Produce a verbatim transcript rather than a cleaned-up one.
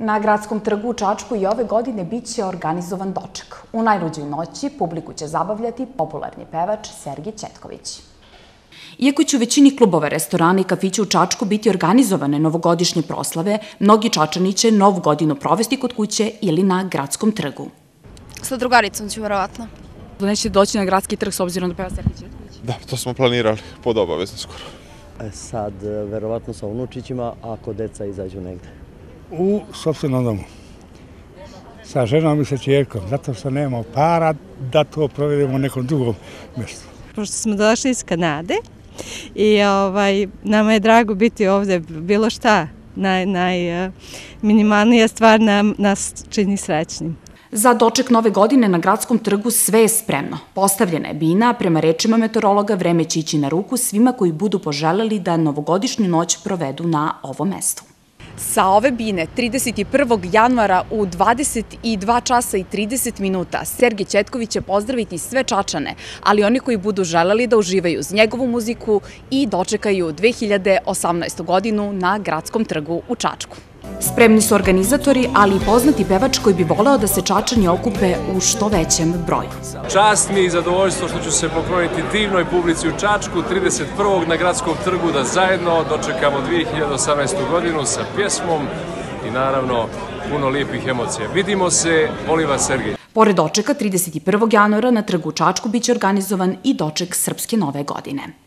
Na Gradskom trgu u Čačku i ove godine biće organizovan doček. U najluđoj noći publiku će zabavljati popularni pevač Sergej Ćetković. Iako će u većini klubova, restorana i kafića u Čačku biti organizovane novogodišnje proslave, mnogi Čačani će novu godinu provesti kod kuće ili na Gradskom trgu. Sa drugaricom ću verovatno. Nećete doći na Gradski trg s obzirom da peva Sergej Ćetković? Da, to smo planirali, pod obavezno skoro. Sad, verovatno sa unučićima, ako deca izađu negde. U sopstvenom domu. Sa ženom i sa ćerkom, zato što nemamo para da to provedemo u nekom drugom mjestu. Pošto smo došli iz Kanade i ovaj, nama je drago biti ovde, bilo šta, naj, naj, minimalnija stvar nam, nas čini srećnim. Za doček nove godine na Gradskom trgu sve je spremno. Postavljena je bina, prema rečima meteorologa vreme će ići na ruku svima koji budu poželeli da novogodišnju noć provedu na ovom mestu. Sa ove bine trideset prvog januara u dvadeset dva časa i trideset minuta Sergej Ćetković će pozdraviti sve Čačane, ali oni koji budu želeli da uživaju uz njegovu muziku i dočekaju dve hiljade osamnaestu godinu na Gradskom trgu u Čačku. Spremni su organizatori, ali i poznati pevač koji bi voleo da se Čačani okupe u što većem broju. Čast mi i zadovoljstvo što ću se pokloniti divnoj publici u Čačku trideset prvog na Gradskom trgu da zajedno dočekamo dve hiljade osamnaestu godinu sa pjesmom i naravno puno lijepih emocija. Vidimo se, volim vas Sergej. Pored dočeka trideset prvog januara na trgu u Čačku biće organizovan i doček Srpske nove godine.